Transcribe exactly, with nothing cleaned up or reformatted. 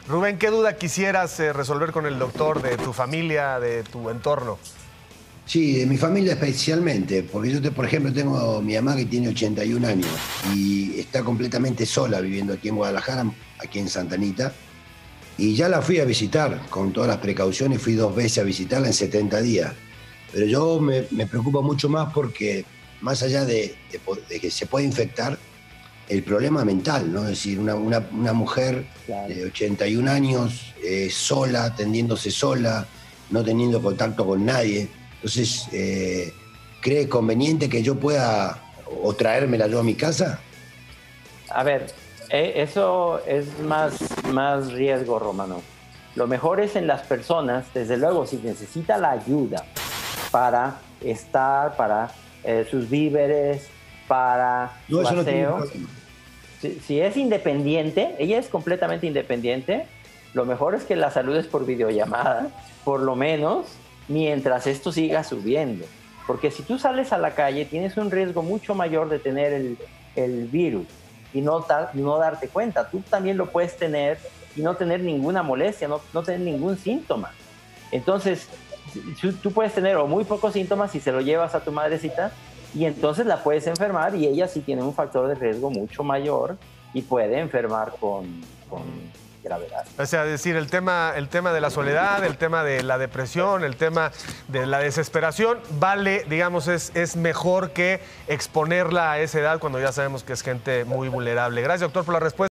Rubén, ¿qué duda quisieras eh, resolver con el doctor de tu familia, de tu entorno? Sí, de mi familia especialmente, porque yo, te, por ejemplo, tengo mi mamá que tiene ochenta y un años y está completamente sola viviendo aquí en Guadalajara, aquí en Santa Anita, y ya la fui a visitar con todas las precauciones, fui dos veces a visitarla en setenta días, pero yo me, me preocupa mucho más porque más allá de, de, de que se puede infectar, el problema mental, ¿no? Es decir, una, una, una mujer claro. de ochenta y un años, eh, sola, atendiéndose sola, no teniendo contacto con nadie. Entonces, eh, ¿cree conveniente que yo pueda o traérmela yo a mi casa? A ver, eh, eso es más, más riesgo, Romano. Lo mejor es en las personas, desde luego, si necesita la ayuda para estar, para eh, sus víveres, para no, su eso aseo. No si, si es independiente, ella es completamente independiente, lo mejor es que la saludes por videollamada, por lo menos mientras esto siga subiendo. Porque si tú sales a la calle, tienes un riesgo mucho mayor de tener el, el virus y no, dar, no darte cuenta. Tú también lo puedes tener y no tener ninguna molestia, no, no tener ningún síntoma. Entonces, tú puedes tener o muy pocos síntomas si se lo llevas a tu madrecita y entonces la puedes enfermar y ella sí tiene un factor de riesgo mucho mayor y puede enfermar con, con gravedad. O sea, decir, el tema, el tema de la soledad, el tema de la depresión, el tema de la desesperación, vale, digamos, es, es mejor que exponerla a esa edad cuando ya sabemos que es gente muy vulnerable. Gracias, doctor, por la respuesta.